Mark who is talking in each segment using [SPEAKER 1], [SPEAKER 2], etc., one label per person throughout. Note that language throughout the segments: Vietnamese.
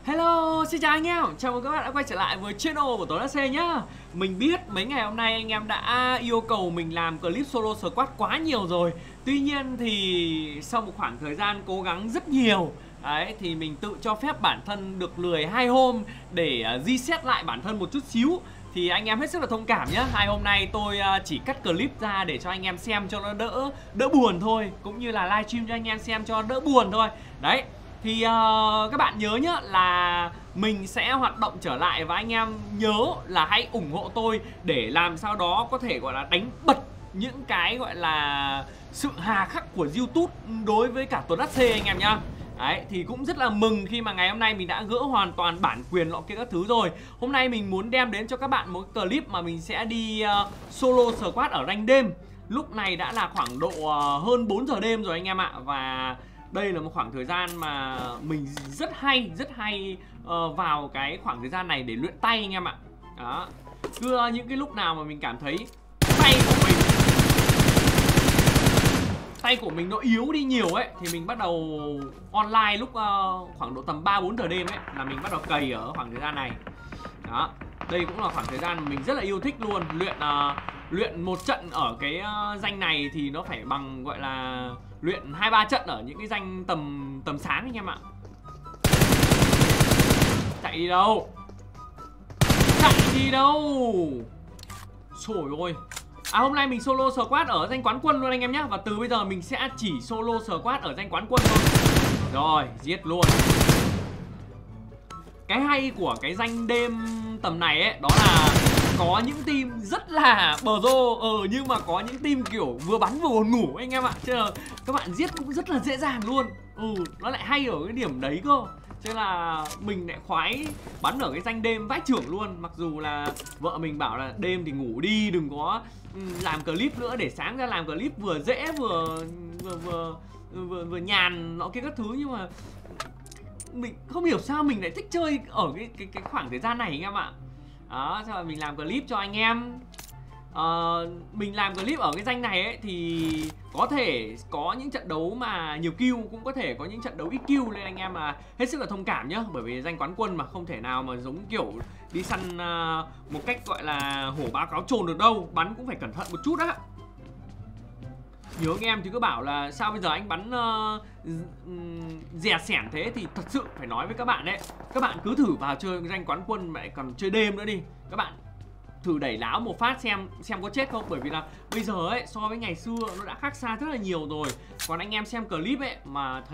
[SPEAKER 1] Hello, xin chào anh em, chào mừng các bạn đã quay trở lại với channel của Tuấn AC nhá. Mình biết mấy ngày hôm nay anh em đã yêu cầu mình làm clip solo squad quá nhiều rồi. Tuy nhiên thì sau một khoảng thời gian cố gắng rất nhiều đấy, thì mình tự cho phép bản thân được lười 2 hôm để reset lại bản thân một chút xíu. Thì anh em hết sức là thông cảm nhé. Hai hôm nay tôi chỉ cắt clip ra để cho anh em xem cho nó đỡ buồn thôi, cũng như là livestream cho anh em xem cho đỡ buồn thôi. Đấy. Thì các bạn nhớ nhá là mình sẽ hoạt động trở lại, và anh em nhớ là hãy ủng hộ tôi để làm sao đó có thể gọi là đánh bật những cái gọi là sự hà khắc của YouTube đối với cả Tuấn AC anh em nhá. Đấy, thì cũng rất là mừng khi mà ngày hôm nay mình đã gỡ hoàn toàn bản quyền lọ kia các thứ rồi. Hôm nay mình muốn đem đến cho các bạn một clip mà mình sẽ đi solo squad ở rank đêm. Lúc này đã là khoảng độ hơn 4 giờ đêm rồi anh em ạ. Và đây là một khoảng thời gian mà mình rất hay vào cái khoảng thời gian này để luyện tay anh em ạ. Đó. Cứ những cái lúc nào mà mình cảm thấy tay của mình nó yếu đi nhiều ấy, thì mình bắt đầu online lúc khoảng độ tầm 3-4 giờ đêm ấy, là mình bắt đầu cày ở khoảng thời gian này. Đó. Đây cũng là khoảng thời gian mà mình rất là yêu thích luôn. Luyện một trận ở cái danh này thì nó phải bằng gọi là luyện 2-3 trận ở những cái danh tầm sáng anh em ạ. Chạy đi đâu? Chạy đi đâu? Trời ơi. Hôm nay mình solo squad ở danh quán quân luôn anh em nhé. Và từ bây giờ mình sẽ chỉ solo squad ở danh quán quân thôi. Rồi, giết luôn. Cái hay của cái danh đêm tầm này ấy, đó là có những team rất là bờ rô, nhưng mà có những team kiểu vừa bắn vừa buồn ngủ anh em ạ. Chứ là các bạn giết cũng rất là dễ dàng luôn. Nó lại hay ở cái điểm đấy cơ. Chứ là mình lại khoái bắn ở cái danh đêm vãi chưởng luôn. Mặc dù là vợ mình bảo là đêm thì ngủ đi, đừng có làm clip nữa, để sáng ra làm clip vừa dễ vừa nhàn nó kia các thứ. Nhưng mà mình không hiểu sao mình lại thích chơi ở cái khoảng thời gian này anh em ạ. Đó, sao mình làm clip cho anh em. Mình làm clip ở cái danh này ấy, thì có thể có những trận đấu mà nhiều kill, cũng có thể có những trận đấu ít kill, nên anh em mà hết sức là thông cảm nhá. Bởi vì danh quán quân mà không thể nào mà giống kiểu đi săn một cách gọi là hổ báo cáo trồn được đâu. Bắn cũng phải cẩn thận một chút á. Nhiều anh em thì cứ bảo là sao bây giờ anh bắn dè sẻn thế, thì thật sự phải nói với các bạn đấy, các bạn cứ thử vào chơi danh quán quân mà lại còn chơi đêm nữa đi. Các bạn thử đẩy láo một phát xem có chết không. Bởi vì là bây giờ ấy, so với ngày xưa nó đã khác xa rất là nhiều rồi. Còn anh em xem clip ấy mà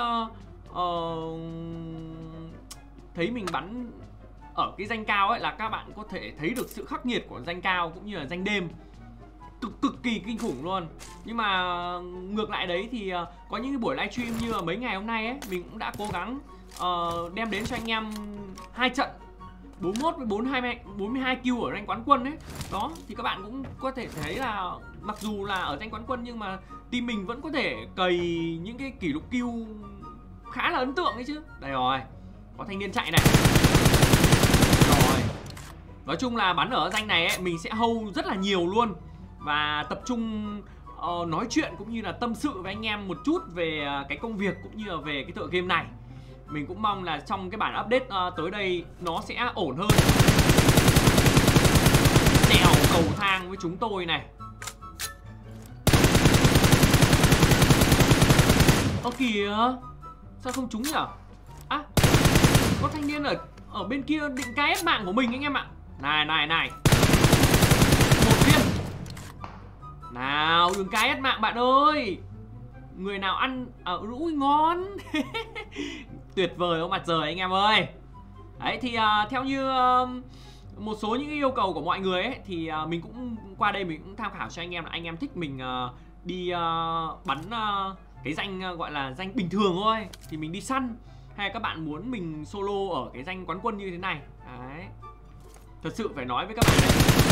[SPEAKER 1] thấy mình bắn ở cái danh cao ấy, là các bạn có thể thấy được sự khắc nghiệt của danh cao cũng như là danh đêm. Cực kỳ kinh khủng luôn. Nhưng mà ngược lại đấy thì có những cái buổi livestream như là mấy ngày hôm nay ấy, mình cũng đã cố gắng đem đến cho anh em 2 trận 41 với 42 kill ở rank quán quân ấy. Đó, thì các bạn cũng có thể thấy là mặc dù là ở danh quán quân nhưng mà team mình vẫn có thể cày những cái kỷ lục kill khá là ấn tượng đấy chứ. Đây rồi, có thanh niên chạy này. Rồi, nói chung là bắn ở danh này ấy, mình sẽ hold rất là nhiều luôn. Và tập trung nói chuyện cũng như là tâm sự với anh em một chút về cái công việc cũng như là về cái tựa game này. Mình cũng mong là trong cái bản update tới đây nó sẽ ổn hơn. Đèo cầu thang với chúng tôi này. Kìa, sao không trúng nhở? Có thanh niên ở bên kia định KS mạng của mình anh em ạ. Này. Một viên. Nào, đừng KS mạng bạn ơi. Người nào ăn ui ngon. Tuyệt vời không mặt trời anh em ơi. Đấy thì theo như một số những yêu cầu của mọi người ấy, thì mình cũng qua đây mình cũng tham khảo cho anh em là anh em thích mình đi bắn cái danh gọi là danh bình thường thôi thì mình đi săn, hay các bạn muốn mình solo ở cái danh quán quân như thế này. Đấy. Thật sự phải nói với các bạn đấy.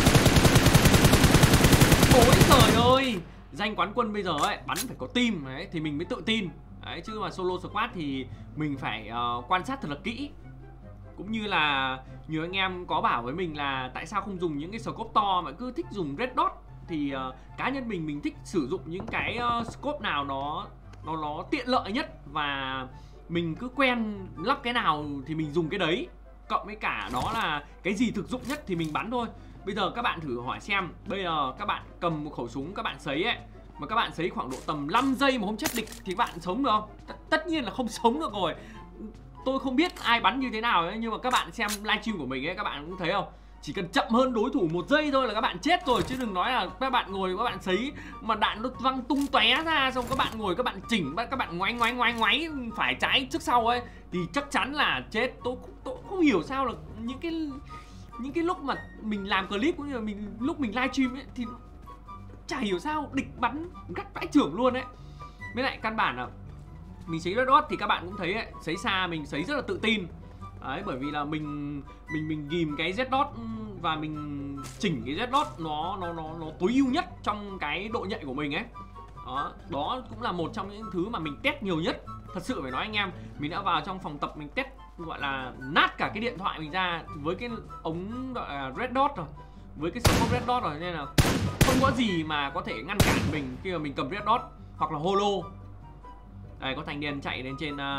[SPEAKER 1] Ôi trời ơi, danh quán quân bây giờ ấy bắn phải có team đấy thì mình mới tự tin. Đấy, chứ mà solo squad thì mình phải quan sát thật là kỹ. Cũng như là nhiều anh em có bảo với mình là tại sao không dùng những cái scope to mà cứ thích dùng red dot. Thì cá nhân mình thích sử dụng những cái scope nào nó tiện lợi nhất và mình cứ quen lắp cái nào thì mình dùng cái đấy, cộng với cả đó là cái gì thực dụng nhất thì mình bắn thôi. Bây giờ các bạn thử hỏi xem, bây giờ các bạn cầm một khẩu súng các bạn sấy ấy, mà các bạn sấy khoảng độ tầm 5 giây mà không chết địch thì các bạn sống được không? Tất nhiên là không sống được rồi. Tôi không biết ai bắn như thế nào ấy, nhưng mà các bạn xem livestream của mình ấy, các bạn cũng thấy không? Chỉ cần chậm hơn đối thủ 1 giây thôi là các bạn chết rồi, chứ đừng nói là các bạn ngồi các bạn sấy mà đạn nó văng tung tóe ra, xong các bạn ngồi các bạn chỉnh, các bạn ngoáy phải trái trước sau ấy thì chắc chắn là chết. Tôi không hiểu sao là những cái lúc mà mình làm clip cũng như là lúc mình livestream ấy thì chả hiểu sao địch bắn gắt vãi chưởng luôn ấy. Với lại căn bản là mình sấy Red Dot thì các bạn cũng thấy ấy, sấy xa mình sấy rất là tự tin. Đấy, bởi vì là mình ghim cái Z dot và mình chỉnh cái Z dot nó tối ưu nhất trong cái độ nhạy của mình ấy. Đó cũng là một trong những thứ mà mình test nhiều nhất. Thật sự phải nói anh em, mình đã vào trong phòng tập mình test gọi là nát cả cái điện thoại mình ra với cái ống gọi là Red Dot rồi, với cái scope Red Dot rồi, nên là không có gì mà có thể ngăn cản mình khi mà mình cầm Red Dot hoặc là Holo. Đây có thanh niên chạy lên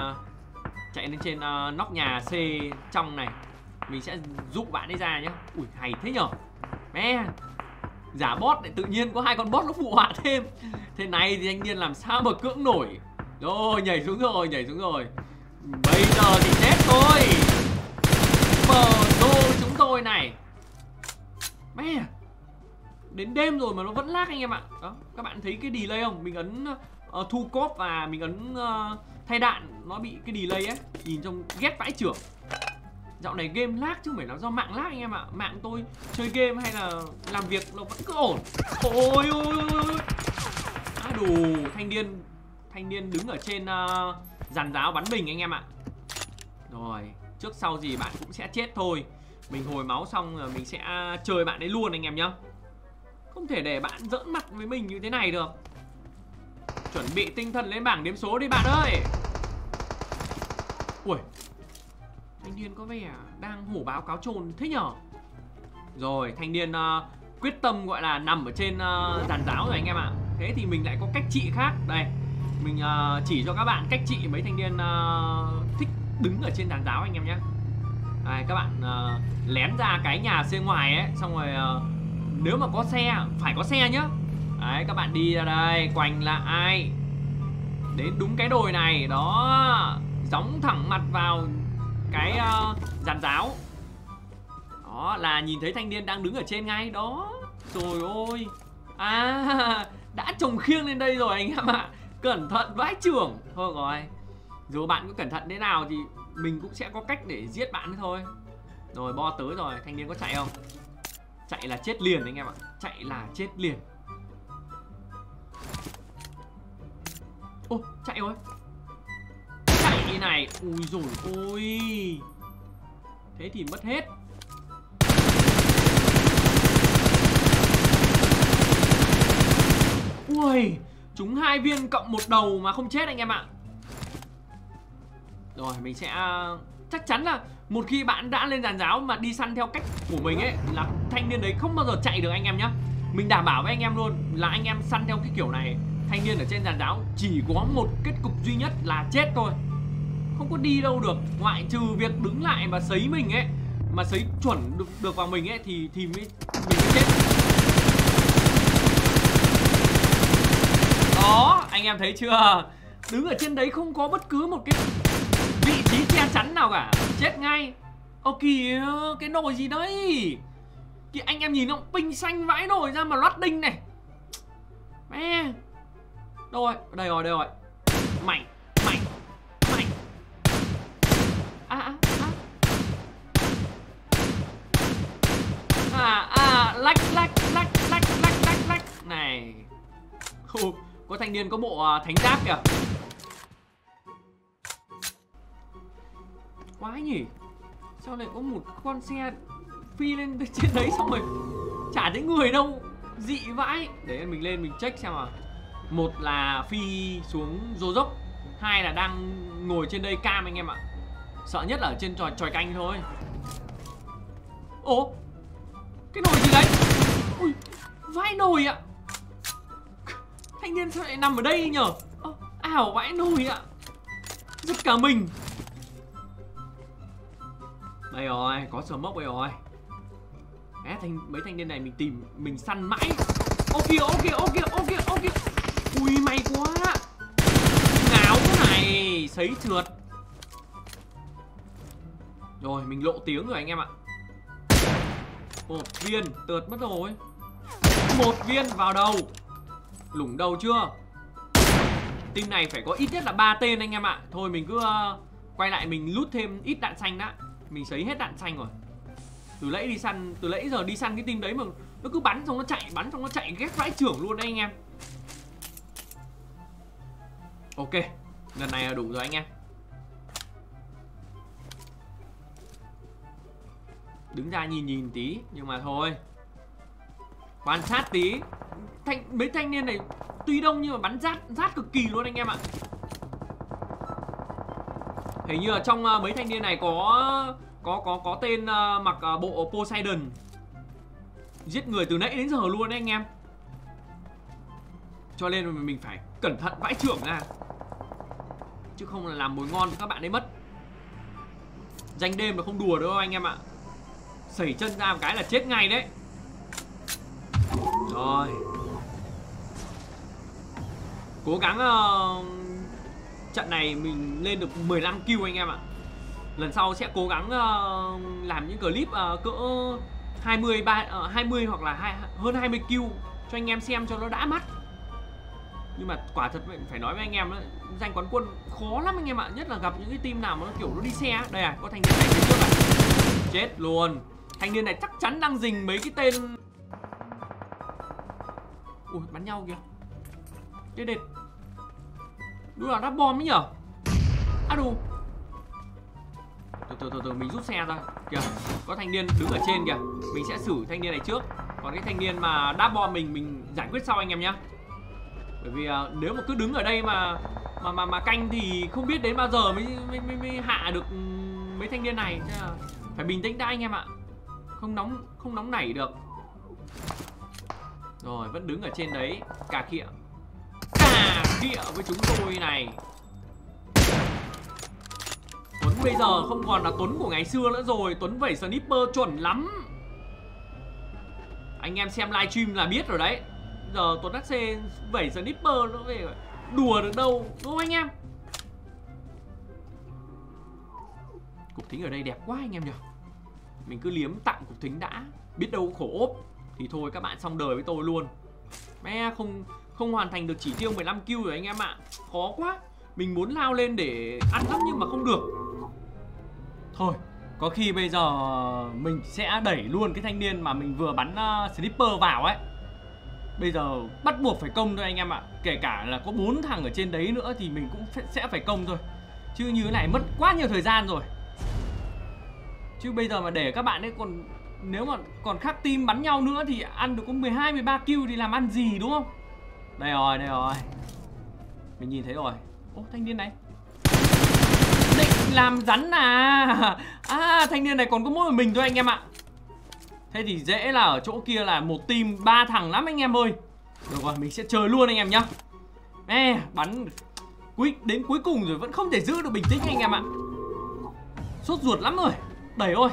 [SPEAKER 1] trên nóc nhà C trong này. Mình sẽ giúp bạn ấy ra nhé. Ui hay thế nhở. Mẹ, giả bot lại tự nhiên có 2 con bot nó phụ họa thêm. Thế này thì thanh niên làm sao mà cưỡng nổi. Rồi nhảy xuống rồi. Bây giờ thì chết thôi. Bờ đô chúng tôi này. Mẹ, đến đêm rồi mà nó vẫn lag anh em ạ. Đó, các bạn thấy cái delay không? Mình ấn thu cốp và mình ấn thay đạn, nó bị cái delay ấy, nhìn trông ghét vãi chưởng. Dạo này game lag chứ không phải là do mạng lag anh em ạ. Mạng tôi chơi game hay là làm việc nó vẫn cứ ổn. Ôi đủ, thanh niên đứng ở trên giàn giáo bắn mình anh em ạ. Rồi, trước sau gì bạn cũng sẽ chết thôi. Mình hồi máu xong rồi mình sẽ chơi bạn ấy luôn anh em nhá. Không thể để bạn giỡn mặt với mình như thế này được. Chuẩn bị tinh thần lên bảng đếm số đi bạn ơi. Ui, thanh niên có vẻ đang hổ báo cáo trồn thế nhở. Rồi, thanh niên quyết tâm gọi là nằm ở trên giàn giáo rồi anh em ạ. Thế thì mình lại có cách trị khác. Đây, mình chỉ cho các bạn cách trị mấy thanh niên thích đứng ở trên giàn giáo anh em nhé. Đây, các bạn lén ra cái nhà xe ngoài ấy, xong rồi nếu mà có xe, phải có xe nhá. Đấy, các bạn đi ra đây, quanh lại đến đúng cái đồi này. Đó, gióng thẳng mặt vào cái giàn giáo. Đó, là nhìn thấy thanh niên đang đứng ở trên ngay. Đó, trời ơi. Đã trồng khiêng lên đây rồi anh em ạ. Cẩn thận vãi chưởng. Thôi rồi, dù bạn có cẩn thận thế nào thì mình cũng sẽ có cách để giết bạn thôi. Rồi, bo tới rồi, thanh niên có chạy không? Chạy là chết liền anh em ạ. Chạy là chết liền. Ô, chạy rồi. Chạy này. Ui dồi ôi. Thế thì mất hết. Ui, trúng 2 viên cộng 1 đầu mà không chết anh em ạ. Rồi, mình sẽ chắc chắn là một khi bạn đã lên giàn giáo mà đi săn theo cách của mình ấy, là thanh niên đấy không bao giờ chạy được anh em nhá. Mình đảm bảo với anh em luôn là anh em săn theo cái kiểu này, thanh niên ở trên giàn giáo chỉ có một kết cục duy nhất là chết thôi. Không có đi đâu được, ngoại trừ việc đứng lại và sấy mình ấy. Mà sấy chuẩn được vào mình ấy thì mình mới chết. Đó, anh em thấy chưa? Đứng ở trên đấy không có bất cứ một cái vị trí che chắn nào cả, chết ngay. Ô kìa, cái nồi gì đấy? Kìa anh em nhìn không? Ping xanh vãi nồi ra mà loát đinh này. Mẹ. Đâu rồi? Đây rồi. Mảnh. Lách này. Có thanh niên có bộ thánh giáp kìa. Quái nhỉ. Sao lại có một con xe phi lên trên đấy xong rồi chả thấy người đâu, dị vãi. Để mình lên mình check xem nào. Một là phi xuống rô dốc, 2 là đang ngồi trên đây cam anh em ạ. Sợ nhất là ở trên tròi canh thôi. Ồ, cái nồi gì đấy? Ui, vãi nồi ạ. Thanh niên sao lại nằm ở đây nhở? Ảo vãi nồi ạ. giật cả mình. Đây rồi, có smoke đây rồi. Mấy thanh niên này mình tìm, mình săn mãi. Ô kìa. Ui may quá. Ngáo này, sấy trượt. Rồi mình lộ tiếng rồi anh em ạ. Một viên, tượt mất rồi. Một viên vào đầu. Lủng đầu chưa? Team này phải có ít nhất là 3 tên anh em ạ. Thôi mình cứ quay lại mình lút thêm ít đạn xanh đã. Mình sấy hết đạn xanh rồi. Từ nãy giờ đi săn cái team đấy mà nó cứ bắn xong nó chạy ghét vãi trưởng luôn đấy anh em. Ok, lần này là đủ rồi anh em. Đứng ra nhìn tí, nhưng mà thôi, quan sát tí. Mấy thanh niên này tuy đông nhưng mà bắn rát cực kỳ luôn anh em ạ. Hình như ở trong mấy thanh niên này có tên mặc bộ Poseidon, giết người từ nãy đến giờ luôn đấy anh em. Cho nên mình phải cẩn thận vãi trưởng ra, chứ không là làm mồi ngon cho các bạn ấy mất. Danh đêm là không đùa đâu anh em ạ. Sẩy chân ra một cái là chết ngay đấy. Rồi, cố gắng trận này mình lên được 15 kill anh em ạ. Lần sau sẽ cố gắng làm những clip cỡ 20 hoặc là hơn 20 kill cho anh em xem cho nó đã mắt. Nhưng mà quả thật phải nói với anh em đó, giành quán quân khó lắm anh em ạ. Nhất là gặp những cái team nào mà nó kiểu nó đi xe. Đây à, có thanh niên này phía trước à. Chết luôn. Thanh niên này chắc chắn đang rình mấy cái tên. Ui, bắn nhau kìa. Chết đệt. Đúng là đắp bom ấy nhở. À đù. Từ mình rút xe ra. Kìa, có thanh niên đứng ở trên kìa. Mình sẽ xử thanh niên này trước. Còn cái thanh niên mà đáp bom mình giải quyết sau anh em nhá. Bởi vì nếu mà cứ đứng ở đây mà canh thì không biết đến bao giờ mới hạ được mấy thanh niên này. Phải bình tĩnh đã anh em ạ. Không nóng nảy được. Rồi, vẫn đứng ở trên đấy. Cà khịa với chúng tôi này. Tuấn bây giờ không còn là Tuấn của ngày xưa nữa rồi. Tuấn vẩy sniper chuẩn lắm. Anh em xem livestream là biết rồi đấy. Giờ Tuấn HC vẩy sniper nó về đùa được đâu, đúng không anh em? Cục thính ở đây đẹp quá anh em nhỉ. Mình cứ liếm tặng cục thính đã. Biết đâu khổ ốp thì thôi các bạn xong đời với tôi luôn. Mẹ không hoàn thành được chỉ tiêu 15 kill rồi anh em ạ. Khó quá. Mình muốn lao lên để ăn lắm nhưng mà không được. Thôi, có khi bây giờ mình sẽ đẩy luôn cái thanh niên mà mình vừa bắn sniper vào ấy. Bây giờ bắt buộc phải công thôi anh em ạ. Kể cả là có 4 thằng ở trên đấy nữa thì mình cũng sẽ phải công thôi. Chứ như thế này mất quá nhiều thời gian rồi. Chứ bây giờ mà để các bạn ấy còn, nếu mà còn khác team bắn nhau nữa thì ăn được có 12-13 kill thì làm ăn gì đúng không? Đây rồi. Mình nhìn thấy rồi. Ô, thanh niên này định làm rắn à. À, thanh niên này còn có mỗi mình thôi anh em ạ. Thế thì dễ là ở chỗ kia là một team 3 thằng lắm anh em ơi. Được rồi, mình sẽ chơi luôn anh em nhá. Bắn đến cuối cùng rồi vẫn không thể giữ được bình tĩnh anh em ạ. Sốt ruột lắm rồi. Đẩy thôi.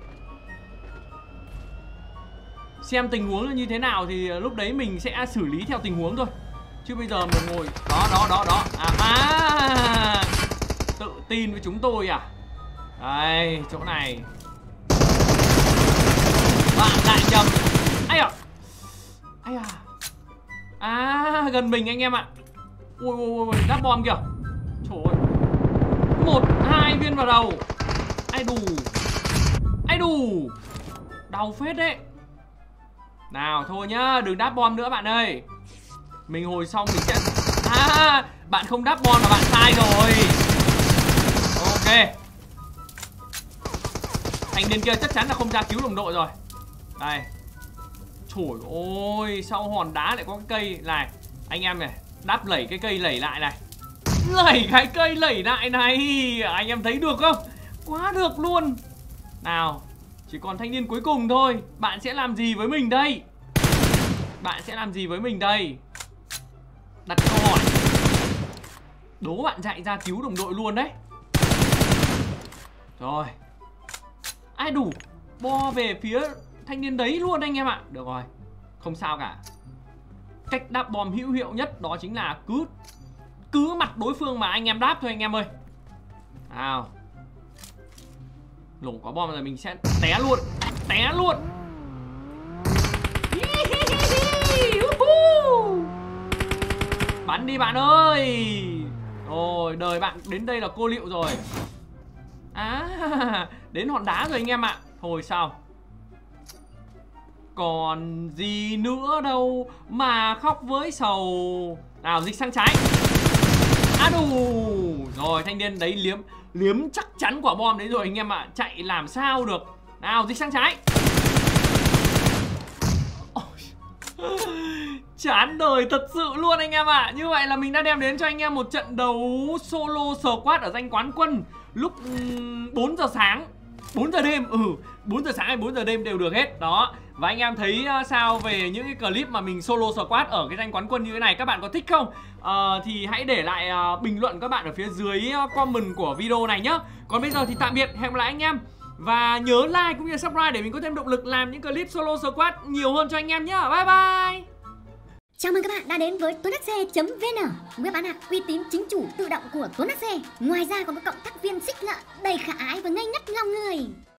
[SPEAKER 1] Xem tình huống như thế nào thì lúc đấy mình sẽ xử lý theo tình huống thôi. Chứ bây giờ mình ngồi đó. Tự tin với chúng tôi à. Đây, chỗ này bạn lại nhầm. Ai à, gần mình anh em ạ. Ui, đáp bom kìa. Trời ơi. 1-2 viên vào đầu. Ai đù. Đau phết đấy. Nào thôi nhá, đừng đáp bom nữa bạn ơi. Mình hồi xong mình sẽ... bạn không đáp bom là bạn sai rồi. Ok. Thanh niên kia chắc chắn là không ra cứu đồng đội rồi. Đây. Trời ơi, sau hòn đá lại có cái cây này. Anh em này, đáp lẩy cái cây lẩy lại này. Lẩy cái cây lẩy lại này. Anh em thấy được không? Quá được luôn. Nào, chỉ còn thanh niên cuối cùng thôi. Bạn sẽ làm gì với mình đây? Đặt câu hỏi. Đố bạn chạy ra cứu đồng đội luôn đấy. Rồi. Ai đủ bo về phía thanh niên đấy luôn anh em ạ. Được rồi, không sao cả. Cách đáp bom hữu hiệu nhất đó chính là cứ mặt đối phương mà anh em đáp thôi anh em ơi. Nào. Lủng có bom rồi mình sẽ té luôn. Té luôn. Bắn đi bạn ơi. Rồi, đời bạn đến đây là cô liệu rồi. Đến hòn đá rồi anh em ạ. Thôi sao, còn gì nữa đâu mà khóc với sầu. Nào, dịch sang trái. Đủ. Rồi, thanh niên đấy liếm chắc chắn quả bom đấy rồi anh em ạ. Chạy làm sao được. Nào, dịch sang trái. Chán đời thật sự luôn anh em ạ. Như vậy là mình đã đem đến cho anh em một trận đấu solo squad ở danh quán quân lúc 4 giờ sáng 4 giờ đêm, 4 giờ sáng hay 4 giờ đêm đều được hết. Đó. Và anh em thấy sao về những cái clip mà mình solo squad ở cái danh quán quân như thế này? Các bạn có thích không? Thì hãy để lại bình luận các bạn ở phía dưới comment của video này nhá. Còn bây giờ thì tạm biệt, hẹn gặp lại anh em. Và nhớ like cũng như subscribe để mình có thêm động lực làm những clip solo squad nhiều hơn cho anh em nhá. Bye bye.
[SPEAKER 2] Chào mừng các bạn đã đến với tuấn.hc.vn, web bán hàng uy tín chính chủ tự động của Tuấn HC. Ngoài ra còn có cộng tác viên xích ngợ đầy khả ái và ngây ngất lòng người.